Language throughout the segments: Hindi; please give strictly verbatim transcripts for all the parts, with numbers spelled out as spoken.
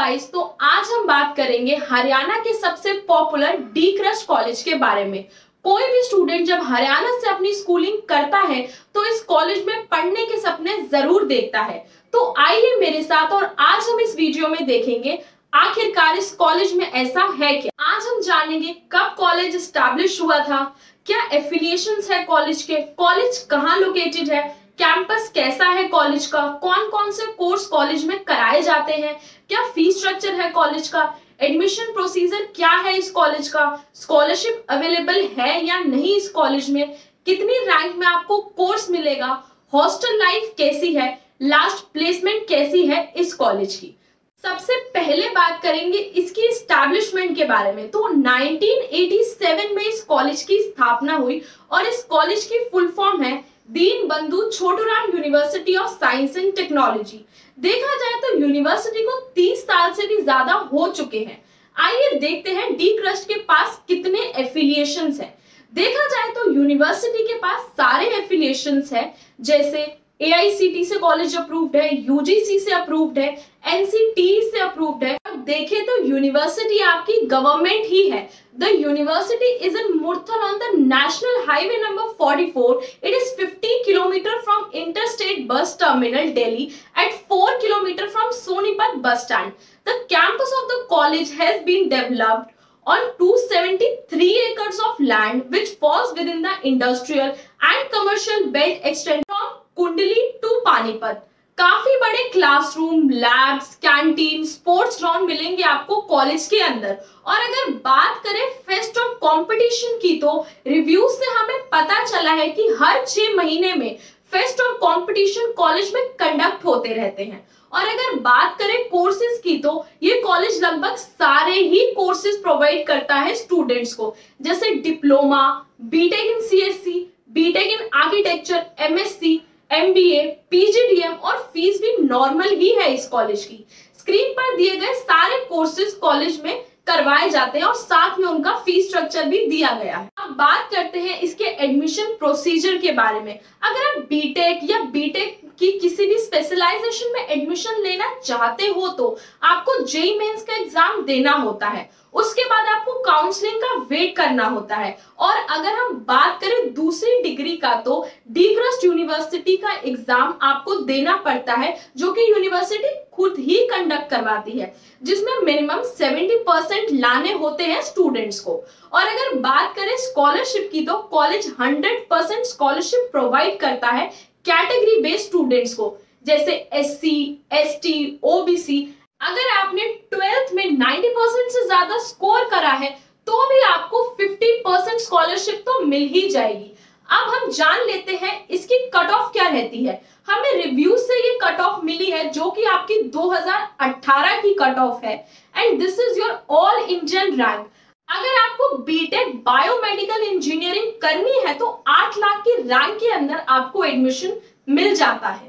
गाइस, तो आज हम बात करेंगे हरियाणा के सबसे पॉपुलर डी क्रस्ट कॉलेज के बारे में। कोई भी स्टूडेंट जब हरियाणा से अपनी स्कूलिंग करता है तो इस कॉलेज में पढ़ने के सपने जरूर देखता है। तो आइए मेरे साथ और आज हम इस वीडियो में देखेंगे आखिरकार इस कॉलेज में ऐसा है क्या। आज हम जानेंगे कब कॉलेज एस्टैब्लिश हुआ था, क्या एफिलिएशंस है कॉलेज के, कॉलेज कहाँ लोकेटेड है, कैंपस कैसा है कॉलेज का, कौन कौन से कोर्स कॉलेज में कराए जाते हैं, क्या फीस स्ट्रक्चर है कॉलेज का, एडमिशन प्रोसीजर क्या है इस कॉलेज का, स्कॉलरशिप अवेलेबल है या नहीं इस कॉलेज में, कितनी रैंक में आपको कोर्स मिलेगा, हॉस्टल लाइफ कैसी है, लास्ट प्लेसमेंट कैसी है इस कॉलेज की। सबसे पहले बात करेंगे इसकी एस्टैब्लिशमेंट के बारे में। तो नाइनटीन एटी सेवन में इस कॉलेज की स्थापना हुई और इस कॉलेज की फुल फॉर्म है Deen Bandhu Chhoturam university of science and technology. देखा जाए तो यूनिवर्सिटी को तीस साल से भी ज्यादा हो चुके हैं। आइए देखते हैं डी क्रस्ट के पास कितने एफिलिएशंस हैं। देखा जाए तो यूनिवर्सिटी के पास सारे एफिलिएशंस हैं, जैसे ए आई सी टी से कॉलेज अप्रूव्ड है, यू जी सी से अप्रूव्ड है, एन सी टी ई से अप्रूव्ड है। और देखें तो यूनिवर्सिटी आपकी गवर्नमेंट ही है। The university is in Murthal on the national highway number forty four. It is fifty kilometers from interstate bus terminal Delhi at four kilometers from Sonipat bus stand. The campus of the college has been developed on two hundred seventy-three acres of land which falls within the industrial and commercial belt extending from Kundli to Panipat. काफी बड़े classroom, labs, canteen, sports ground मिलेंगे आपको कॉलेज के अंदर। और अगर बात करें फेस्ट और कंपटीशन की, तो रिव्यूज से हमें पता चला है कि हर छह महीने में फेस्ट और कंपटीशन कॉलेज में कंडक्ट होते रहते हैं। और अगर बात करें कोर्सेज की, तो ये कॉलेज लगभग सारे ही कोर्सेज प्रोवाइड करता है स्टूडेंट्स को, जैसे diploma, BTech in C S C, BTech in architecture, M S C, M B A, P G D M, और फीस भी नॉर्मल ही है इस कॉलेज की। स्क्रीन पर दिए गए सारे कोर्सेज कॉलेज में करवाए जाते हैं और साथ में उनका फीस स्ट्रक्चर भी दिया गया है। अब बात करते हैं इसके एडमिशन प्रोसीजर के बारे में। अगर आप बीटेक या बीटेक की किसी भी स्पेशलाइजेशन में एडमिशन लेना चाहते हो तो आपको जे ई ई मेंस का एग्जाम देना होता है। उसके बाद आपको काउंसलिंग का वेट करना होता है। और अगर हम बात करें दूसरी डिग्री का, तो डी क्रस्ट यूनिवर्सिटी का एग्जाम आपको देना पड़ता है, जो कि यूनिवर्सिटी खुद ही कंडक्ट करवाती है, जिसमें मिनिमम सेवेंटी परसेंट लाने होते हैं स्टूडेंट्स को। और अगर बात करें स्कॉलरशिप की, तो college hundred percent scholarship provide करता है कैटेगरी बेस्ड स्टूडेंट्स को, जैसे S C, S T, O B C. अगर आपने ट्वेल्थ में नब्बे परसेंट से ज्यादा स्कोर करा है तो भी आपको पचास परसेंट स्कॉलरशिप तो मिल ही जाएगी। अब हम जान लेते हैं इसकी कट ऑफ क्या रहती है। हमें रिव्यू से ये कट ऑफ मिली है, जो कि आपकी दो हज़ार अठारह की कट ऑफ है, and this is your all Indian rank. अगर आपको बीटेक बायोमेडिकल इंजीनियरिंग करनी है तो आठ लाख की रैंक के अंदर आपको एडमिशन मिल जाता है।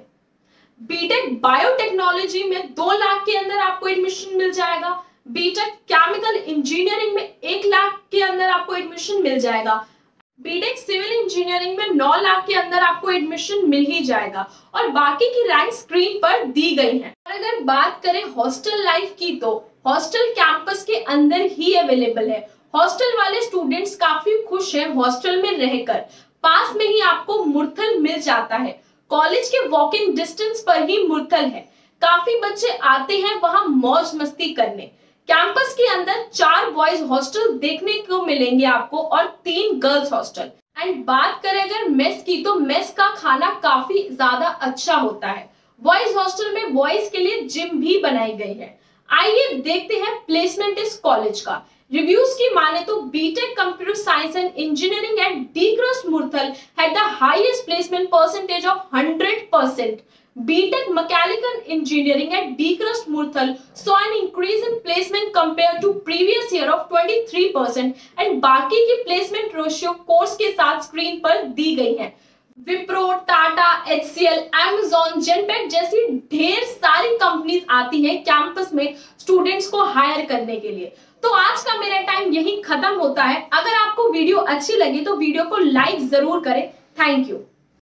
बीटेक बायोटेक्नोलॉजी में दो लाख के अंदर आपको एडमिशन मिल जाएगा। बीटेक केमिकल इंजीनियरिंग में एक लाख के अंदर आपको एडमिशन मिल जाएगा। बीटेक सिविल इंजीनियरिंग में नौ लाख के अंदर आपको एडमिशन मिल ही जाएगा। और बाकी की रैंक स्क्रीन पर दी गई है। और अगर बात करें हॉस्टल लाइफ की, तो हॉस्टल कैंपस के अंदर ही अवेलेबल है। हॉस्टल वाले स्टूडेंट्स काफी खुश हैं हॉस्टल में रहकर। पास में ही आपको मुरथल मिल जाता है। कॉलेज के वॉकिंग डिस्टेंस पर ही मुरथल है। काफी बच्चे आते हैं वहां मौज मस्ती करने। कैंपस के अंदर चार बॉयज हॉस्टल देखने को मिलेंगे आपको और तीन गर्ल्स हॉस्टल। एंड बात करें अगर मेस की, तो मेस का खाना काफी ज्यादा अच्छा होता है। बॉयज हॉस्टल में बॉयज के लिए जिम भी बनाई गई है। आइए देखते हैं प्लेसमेंट इस कॉलेज का। रिव्यूज की माने तो BTech computer science and engineering at D Crust Murthal had the highest placement percentage of one hundred percent. BTech mechanical engineering at D Crust Murthal saw an increase in placement compared to previous year of twenty-three percent and बाकी की placement ratio कोर्स के साथ स्क्रीन पर दी गई है। Wipro, Tata, H C L, Amazon, Genpact जैसी ढेर सारी कंपनीज आती हैं कैंपस में स्टूडेंट्स को हायर करने के लिए। तो आज का मेरा टाइम यही खत्म होता है। अगर आपको वीडियो अच्छी लगी तो वीडियो को लाइक जरूर करें। Thank you.